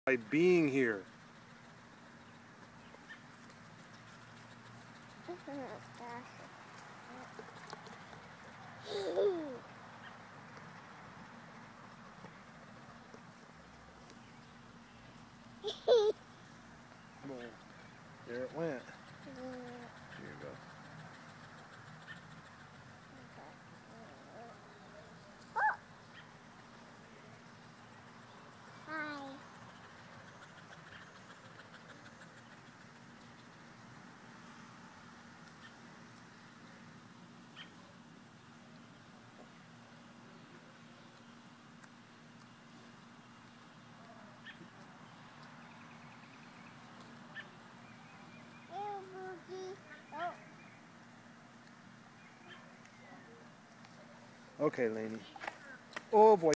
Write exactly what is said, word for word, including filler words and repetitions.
by being here. There it went. Here you go. Hi. Okay, Lainey. Oh boy.